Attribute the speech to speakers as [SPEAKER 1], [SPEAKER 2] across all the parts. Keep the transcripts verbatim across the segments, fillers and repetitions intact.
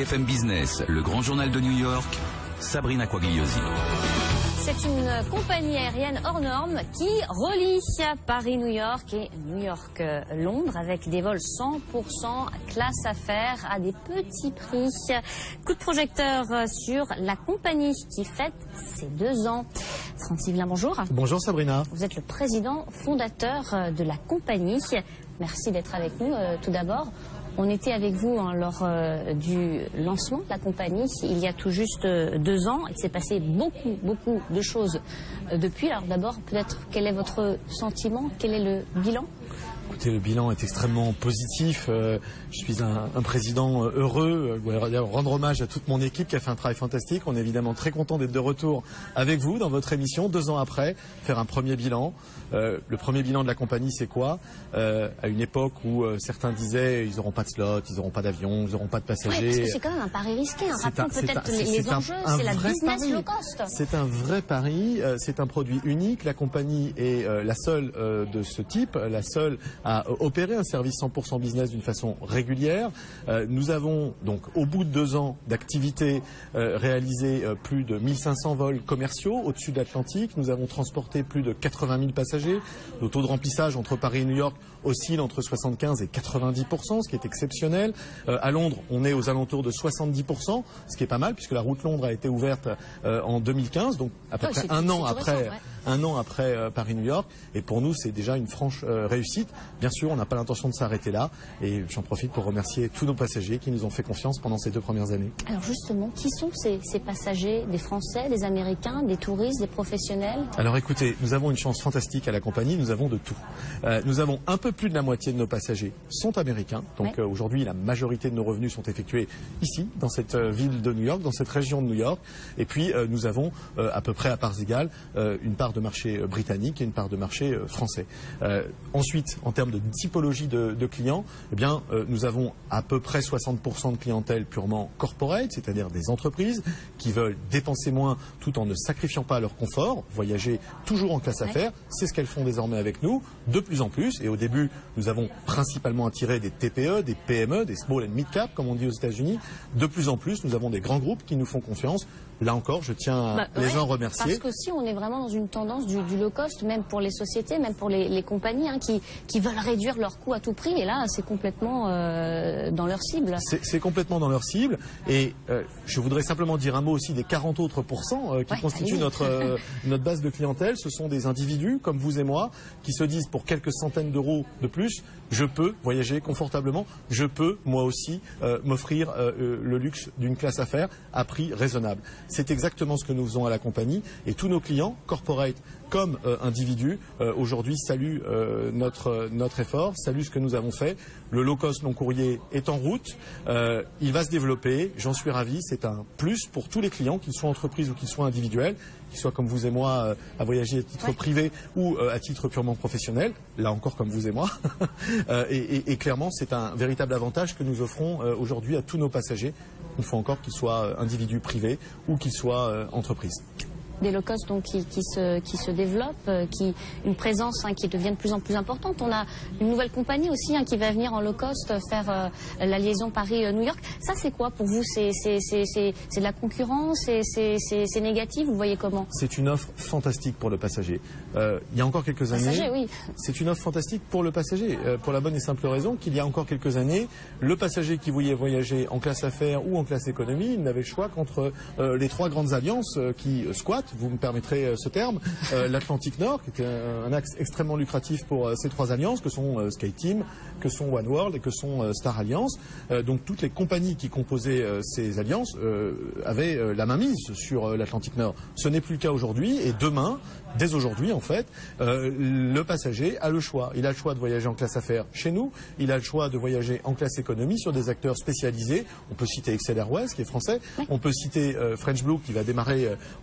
[SPEAKER 1] F M Business, le grand journal de New York, Sabrina Quagliosi.
[SPEAKER 2] C'est une compagnie aérienne hors norme qui relie Paris-New York et New York-Londres avec des vols cent pour cent classe affaires à des petits prix. Coup de projecteur sur la compagnie qui fête ses deux ans. Francis Yvelin, bonjour.
[SPEAKER 3] Bonjour Sabrina.
[SPEAKER 2] Vous êtes le président fondateur de la compagnie. Merci d'être avec nous euh, tout d'abord. On était avec vous hein, lors euh, du lancement de la compagnie il y a tout juste euh, deux ans. Il s'est passé beaucoup, beaucoup de choses euh, depuis. Alors d'abord, peut-être, quel est votre sentiment? Quel est le bilan?
[SPEAKER 3] Écoutez, le bilan est extrêmement positif. Euh, je suis un, un président heureux. Je voudrais rendre hommage à toute mon équipe qui a fait un travail fantastique. On est évidemment très content d'être de retour avec vous dans votre émission, deux ans après, faire un premier bilan. Euh, le premier bilan de la compagnie, c'est quoi? euh, À une époque où euh, certains disaient ils n'auront pas de slot, ils n'auront pas d'avion, ils n'auront pas de passagers.
[SPEAKER 2] Oui, parce que c'est quand même un pari risqué. Hein. Rappelons peut-être les, les enjeux, c'est la business
[SPEAKER 3] pari.
[SPEAKER 2] low cost.
[SPEAKER 3] C'est un vrai pari, euh, c'est un produit unique. La compagnie est euh, la seule euh, de ce type, la seule à euh, opérer un service cent pour cent business d'une façon régulière. Euh, nous avons donc au bout de deux ans d'activité euh, réalisé euh, plus de mille cinq cents vols commerciaux au-dessus de l'Atlantique. Nous avons transporté plus de quatre-vingt mille passagers. Le taux de remplissage entre Paris et New York oscille entre soixante-quinze et quatre-vingt-dix pour cent, ce qui est exceptionnel. Euh, à Londres, on est aux alentours de soixante-dix pour cent, ce qui est pas mal puisque la route Londres a été ouverte euh, en deux mille quinze, donc à peu
[SPEAKER 2] oui,
[SPEAKER 3] près un an après,
[SPEAKER 2] récent, ouais.
[SPEAKER 3] un an après euh, Paris-New York. Et pour nous, c'est déjà une franche euh, réussite. Bien sûr, on n'a pas l'intention de s'arrêter là. Et j'en profite pour remercier tous nos passagers qui nous ont fait confiance pendant ces deux premières années.
[SPEAKER 2] Alors justement, qui sont ces, ces passagers? Des Français, des Américains, des touristes, des professionnels?
[SPEAKER 3] Alors écoutez, nous avons une chance fantastique à la compagnie, nous avons de tout. Euh, nous avons un peu plus de la moitié de nos passagers sont américains. Donc
[SPEAKER 2] ouais.
[SPEAKER 3] euh, aujourd'hui, la majorité de nos revenus sont effectués ici, dans cette euh, ville de New York, dans cette région de New York. Et puis euh, nous avons euh, à peu près à parts égales euh, une part de marché euh, britannique et une part de marché euh, français. Euh, ensuite, en termes de typologie de, de clients, eh bien, euh, nous avons à peu près soixante pour cent de clientèle purement corporate, c'est-à-dire des entreprises qui veulent dépenser moins tout en ne sacrifiant pas leur confort, voyager toujours en classe
[SPEAKER 2] ouais.
[SPEAKER 3] affaires. C'est ce qu'elles font désormais avec nous, de plus en plus. Et au début, nous avons principalement attiré des T P E, des P M E, des small and mid cap, comme on dit aux États-Unis. De plus en plus, nous avons des grands groupes qui nous font confiance. Là encore, je tiens à
[SPEAKER 2] bah,
[SPEAKER 3] les
[SPEAKER 2] ouais,
[SPEAKER 3] en remercier.
[SPEAKER 2] Parce qu'aussi, on est vraiment dans une tendance du, du low cost, même pour les sociétés, même pour les, les compagnies hein, qui, qui veulent réduire leurs coûts à tout prix. Et là, c'est complètement euh, dans leur cible.
[SPEAKER 3] C'est complètement dans leur cible. Et euh, je voudrais simplement dire un mot aussi des quarante autres pourcents euh, qui
[SPEAKER 2] ouais,
[SPEAKER 3] constituent notre, euh, notre base de clientèle. Ce sont des individus comme vous et moi qui se disent pour quelques centaines d'euros de plus, je peux voyager confortablement, je peux moi aussi euh, m'offrir euh, le luxe d'une classe affaires à prix raisonnable. C'est exactement ce que nous faisons à la compagnie et tous nos clients, corporate comme euh, individus, euh, aujourd'hui saluent euh, notre, notre effort, saluent ce que nous avons fait. Le low cost long courrier est en route, euh, il va se développer, j'en suis ravi, c'est un plus pour tous les clients, qu'ils soient entreprises ou qu'ils soient individuels, qu'ils soient comme vous et moi euh, à voyager à titre ouais. privé ou euh, à titre purement professionnel, là encore comme vous et moi. euh, et, et, et clairement, c'est un véritable avantage que nous offrons euh, aujourd'hui à tous nos passagers, une fois encore qu'ils soient individus privés ou qu'ils soient euh, entreprises.
[SPEAKER 2] Des low cost donc qui, qui se qui se développent, euh, qui une présence hein, qui devient de plus en plus importante. On a une nouvelle compagnie aussi hein, qui va venir en low cost euh, faire euh, la liaison Paris-New York. Ça c'est quoi pour vous? C'est c'est c'est c'est c'est de la concurrence? C'est c'est c'est c'est négatif? Vous voyez comment?
[SPEAKER 3] C'est une offre fantastique pour le passager. Euh, il y a encore quelques années,
[SPEAKER 2] passager, oui.
[SPEAKER 3] C'est une offre fantastique pour le passager euh, pour la bonne et simple raison qu'il y a encore quelques années, le passager qui voulait voyager en classe affaires ou en classe économie, il n'avait le choix qu'entre euh, les trois grandes alliances euh, qui euh, squattent. Vous me permettrez euh, ce terme, euh, l'Atlantique Nord, qui était un, un axe extrêmement lucratif pour euh, ces trois alliances, que sont euh, SkyTeam, que sont OneWorld et que sont euh, Star Alliance. Euh, donc toutes les compagnies qui composaient euh, ces alliances euh, avaient euh, la mainmise sur euh, l'Atlantique Nord. Ce n'est plus le cas aujourd'hui et demain, dès aujourd'hui en fait, euh, le passager a le choix. Il a le choix de voyager en classe affaires chez nous, il a le choix de voyager en classe économie sur des acteurs spécialisés. On peut citer Excel Airways qui est français, on peut citer euh, French Blue qui va démarrer euh, au mois de septembre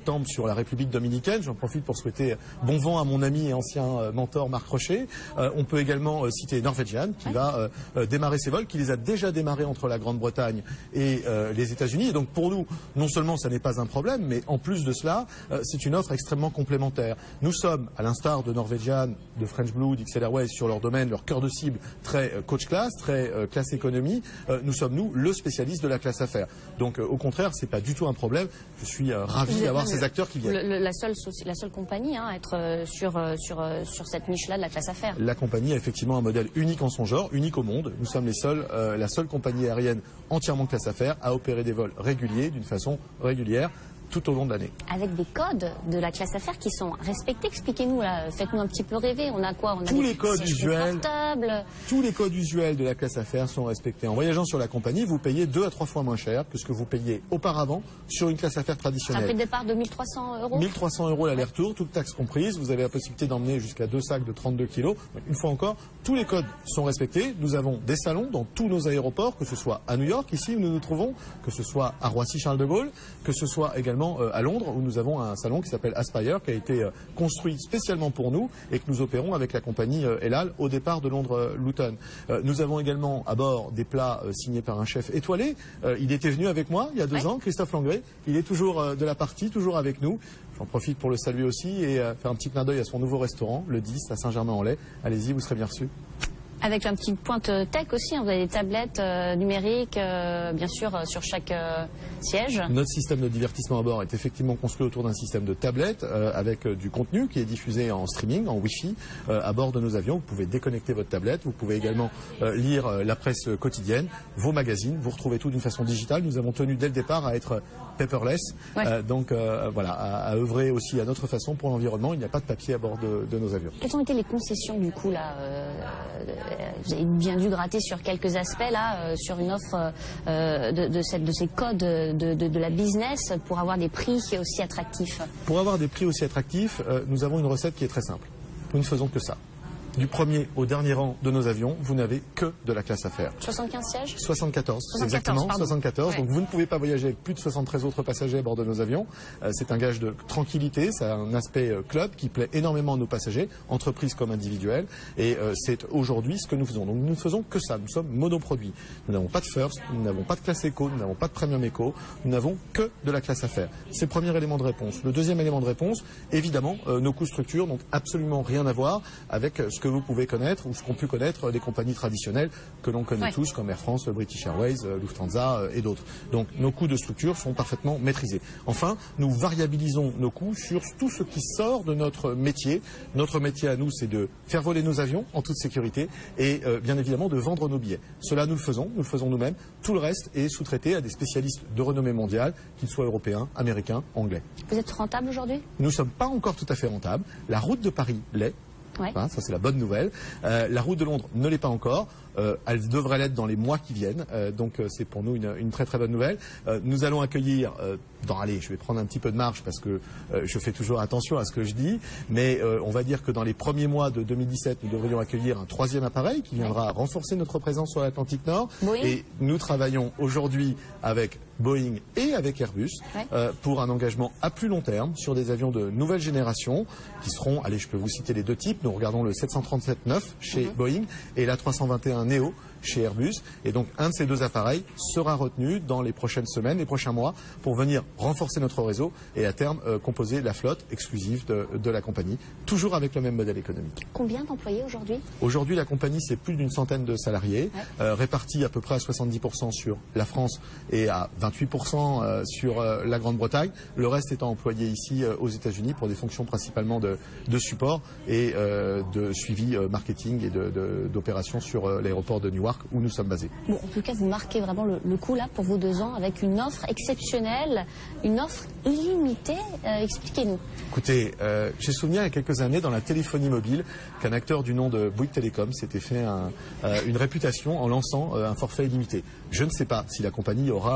[SPEAKER 3] septembre sur la République dominicaine. J'en profite pour souhaiter bon vent à mon ami et ancien euh, mentor Marc Rocher. Euh, on peut également euh, citer Norwegian qui ouais. va euh, euh, démarrer ses vols, qui les a déjà démarrés entre la Grande-Bretagne et euh, les États-Unis. Et donc pour nous, non seulement ça n'est pas un problème, mais en plus de cela, euh, c'est une offre extrêmement complémentaire. Nous sommes, à l'instar de Norwegian, de French Blue, d'X L Airways, sur leur domaine, leur cœur de cible, très euh, coach class, très euh, classe économie. Euh, nous sommes, nous, le spécialiste de la classe affaires. Donc euh, au contraire, c'est pas du tout un problème. Je suis euh, ravi d'avoir ces acteurs qui viennent.
[SPEAKER 2] Le, le, la, seule, la seule compagnie hein, à être euh, sur, euh, sur, euh, sur cette niche-là de la classe affaires.
[SPEAKER 3] La compagnie a effectivement un modèle unique en son genre, unique au monde. Nous sommes les seuls, euh, la seule compagnie aérienne entièrement classe affaires à opérer des vols réguliers, d'une façon régulière, tout au long de l'année.
[SPEAKER 2] Avec des codes de la classe affaires qui sont respectés. Expliquez-nous là, faites-nous un petit peu rêver. On a quoi? On a
[SPEAKER 3] tous
[SPEAKER 2] des
[SPEAKER 3] les codes usuels. Tous les codes usuels de la classe affaires sont respectés. En voyageant sur la compagnie, vous payez deux à trois fois moins cher que ce que vous payez auparavant sur une classe affaires traditionnelle.
[SPEAKER 2] Un prix de départ de mille trois cents euros.
[SPEAKER 3] mille trois cents euros l'aller-retour, toutes taxes comprises. Vous avez la possibilité d'emmener jusqu'à deux sacs de trente-deux kilos. Donc, une fois encore, tous les codes sont respectés. Nous avons des salons dans tous nos aéroports, que ce soit à New York, ici où nous nous trouvons, que ce soit à Roissy-Charles de Gaulle, que ce soit également euh, à Londres, où nous avons un salon qui s'appelle Aspire, qui a été euh, construit spécialement pour nous et que nous opérons avec la compagnie euh, El Al au départ de Londres-Luton. Euh, nous avons également à bord des plats euh, signés par un chef étoilé. Euh, il était venu avec moi il y a deux ouais. ans, Christophe Langré. Il est toujours euh, de la partie, toujours avec nous. J'en profite pour le saluer aussi et euh, faire un petit clin d'œil à son nouveau restaurant, le dix, à Saint-Germain-en-Laye. Allez-y, vous serez bien reçus.
[SPEAKER 2] Avec un petit pointe tech aussi, hein. Vous avez des tablettes euh, numériques, euh, bien sûr, euh, sur chaque euh, siège.
[SPEAKER 3] Notre système de divertissement à bord est effectivement construit autour d'un système de tablettes euh, avec euh, du contenu qui est diffusé en streaming, en Wi-Fi, euh, à bord de nos avions. Vous pouvez déconnecter votre tablette, vous pouvez également euh, lire euh, la presse quotidienne, vos magazines, vous retrouvez tout d'une façon digitale. Nous avons tenu dès le départ à être paperless, ouais. euh, donc euh, voilà, à, à œuvrer aussi à notre façon pour l'environnement. Il n'y a pas de papier à bord de, de nos avions.
[SPEAKER 2] Quelles ont été les concessions du coup là euh, Vous avez bien dû gratter sur quelques aspects là, euh, sur une offre euh, de, de, cette, de ces codes de, de, de la business pour avoir des prix aussi attractifs.
[SPEAKER 3] Pour avoir des prix aussi attractifs, euh, nous avons une recette qui est très simple. Nous ne faisons que ça. Du premier au dernier rang de nos avions, vous n'avez que de la classe affaires.
[SPEAKER 2] soixante-quinze sièges
[SPEAKER 3] soixante-quatorze, exactement, pardon. soixante-quatorze. Ouais. Donc vous ne pouvez pas voyager avec plus de soixante-treize autres passagers à bord de nos avions. Euh, c'est un gage de tranquillité, ça a un aspect euh, club qui plaît énormément à nos passagers, entreprises comme individuels. Et euh, c'est aujourd'hui ce que nous faisons. Donc nous ne faisons que ça, nous sommes monoproduits. Nous n'avons pas de first, nous n'avons pas de classe éco, nous n'avons pas de premium éco, nous n'avons que de la classe affaires. C'est le premier élément de réponse. Le deuxième élément de réponse, évidemment, euh, nos coûts structures n'ont absolument rien à voir avec euh, ce que vous pouvez connaître ou ce qu'ont pu connaître les compagnies traditionnelles que l'on connaît ouais. tous, comme Air France, British Airways, Lufthansa et d'autres. Donc nos coûts de structure sont parfaitement maîtrisés. Enfin, nous variabilisons nos coûts sur tout ce qui sort de notre métier. Notre métier à nous, c'est de faire voler nos avions en toute sécurité et euh, bien évidemment de vendre nos billets. Cela, nous le faisons, nous le faisons nous-mêmes. Tout le reste est sous-traité à des spécialistes de renommée mondiale, qu'ils soient européens, américains, anglais.
[SPEAKER 2] Vous êtes rentable aujourd'hui?
[SPEAKER 3] Nous ne sommes pas encore tout à fait rentables. La route de Paris l'est. Ouais. Hein, ça c'est la bonne nouvelle. Euh, la route de Londres ne l'est pas encore. Euh, elle devrait l'être dans les mois qui viennent. Euh, donc euh, c'est pour nous une, une très très bonne nouvelle. Euh, nous allons accueillir, euh, dans, allez, je vais prendre un petit peu de marge parce que euh, je fais toujours attention à ce que je dis, mais euh, on va dire que dans les premiers mois de deux mille dix-sept, nous devrions accueillir un troisième appareil qui viendra ouais. renforcer notre présence sur l'Atlantique Nord.
[SPEAKER 2] Oui.
[SPEAKER 3] Et nous travaillons aujourd'hui avec Boeing et avec Airbus ouais. euh, pour un engagement à plus long terme sur des avions de nouvelle génération qui seront, allez, je peux vous citer les deux types. Nous regardons le sept cent trente-sept neuf chez mm-hmm. Boeing et l'A trois cent vingt et un Neo chez Airbus. Et donc un de ces deux appareils sera retenu dans les prochaines semaines, les prochains mois, pour venir renforcer notre réseau et à terme euh, composer la flotte exclusive de, de la compagnie, toujours avec le même modèle économique.
[SPEAKER 2] Combien d'employés aujourd'hui?
[SPEAKER 3] Aujourd'hui, la compagnie, c'est plus d'une centaine de salariés, ouais. euh, répartis à peu près à soixante-dix pour cent sur la France et à vingt-huit pour cent euh, sur euh, la Grande-Bretagne. Le reste étant employé ici euh, aux États-Unis pour des fonctions principalement de, de support et euh, de suivi euh, marketing et d'opérations de, de, sur euh, l'aéroport de Newark où nous sommes basés.
[SPEAKER 2] Bon, en tout cas, vous marquez vraiment le, le coup là pour vos deux ans avec une offre exceptionnelle, une offre illimitée. Euh, Expliquez-nous.
[SPEAKER 3] Écoutez, euh, j'ai souvenir il y a quelques années dans la téléphonie mobile qu'un acteur du nom de Bouygues Télécom s'était fait un, euh, une réputation en lançant euh, un forfait illimité. Je ne sais pas si la compagnie aura un succès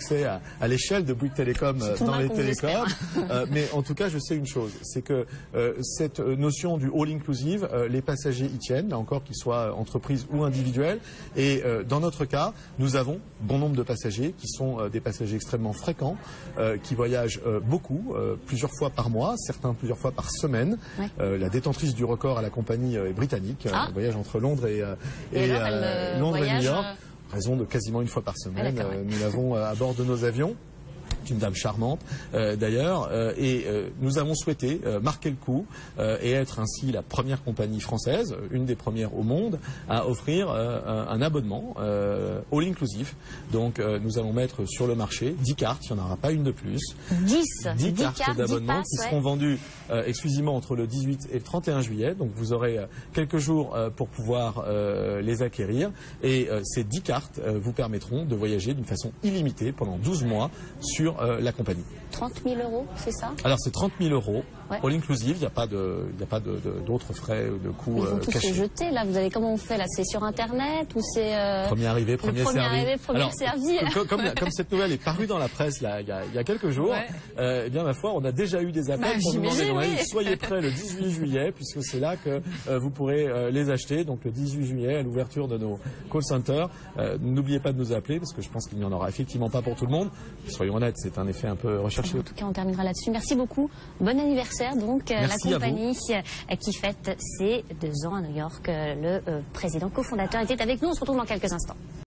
[SPEAKER 3] succès à, à l'échelle de Bouygues Télécom euh, dans les télécoms. euh, mais en tout cas, je sais une chose, c'est que euh, cette notion du all inclusive, euh, les passagers y tiennent, là encore qu'ils soient entreprises ou individuels. Et euh, dans notre cas, nous avons bon nombre de passagers qui sont euh, des passagers extrêmement fréquents, euh, qui voyagent euh, beaucoup, euh, plusieurs fois par mois, certains plusieurs fois par semaine. Ouais. Euh, la détentrice du record à la compagnie euh, est britannique, ah. euh, voyage entre Londres et, euh,
[SPEAKER 2] et, et, alors,
[SPEAKER 3] euh,
[SPEAKER 2] elle,
[SPEAKER 3] Londres
[SPEAKER 2] voyage,
[SPEAKER 3] et New York.
[SPEAKER 2] Euh...
[SPEAKER 3] Raison de quasiment une fois par semaine.
[SPEAKER 2] Ah, ouais.
[SPEAKER 3] euh, nous l'avons à bord de nos avions. Une dame charmante euh, d'ailleurs, euh, et euh, nous avons souhaité euh, marquer le coup euh, et être ainsi la première compagnie française, une des premières au monde, à offrir euh, un, un abonnement euh, all inclusive. Donc euh, nous allons mettre sur le marché dix cartes, il n'y en aura pas une de plus.
[SPEAKER 2] dix,
[SPEAKER 3] dix cartes
[SPEAKER 2] cartes
[SPEAKER 3] d'abonnement qui seront
[SPEAKER 2] ouais.
[SPEAKER 3] vendues euh, exclusivement entre le dix-huit et le trente et un juillet. Donc vous aurez euh, quelques jours euh, pour pouvoir euh, les acquérir. Et euh, ces dix cartes euh, vous permettront de voyager d'une façon illimitée pendant douze mois sur Euh, la compagnie.
[SPEAKER 2] trente mille euros, c'est ça?
[SPEAKER 3] Alors c'est trente mille euros,
[SPEAKER 2] ouais.
[SPEAKER 3] all inclusive, il n'y a pas de, il n'y a pas de, de, d'autres frais ou de coûts
[SPEAKER 2] Ils vont
[SPEAKER 3] euh,
[SPEAKER 2] tous
[SPEAKER 3] cachés.
[SPEAKER 2] se jeter là. Vous avez comment on fait là? C'est sur internet ou c'est euh,
[SPEAKER 3] premier arrivé, premier,
[SPEAKER 2] premier
[SPEAKER 3] servi.
[SPEAKER 2] Arrivé, premier
[SPEAKER 3] Alors,
[SPEAKER 2] servi.
[SPEAKER 3] Comme, comme, comme cette nouvelle est parue dans la presse là, il, y a, il y a quelques jours, ouais. euh, eh bien ma foi, on a déjà eu des appels
[SPEAKER 2] bah,
[SPEAKER 3] pour nous demander
[SPEAKER 2] oui.
[SPEAKER 3] soyez prêts le dix-huit juillet puisque c'est là que euh, vous pourrez euh, les acheter. Donc le dix-huit juillet à l'ouverture de nos call centers. Euh, n'oubliez pas de nous appeler parce que je pense qu'il n'y en aura effectivement pas pour tout le monde. Soyons honnêtes, c'est un effet un peu recherché.
[SPEAKER 2] En tout cas, on terminera là-dessus. Merci beaucoup. Bon anniversaire donc
[SPEAKER 3] Merci
[SPEAKER 2] la compagnie qui fête ses deux ans à New York. Le euh, président cofondateur était avec nous. On se retrouve dans quelques instants.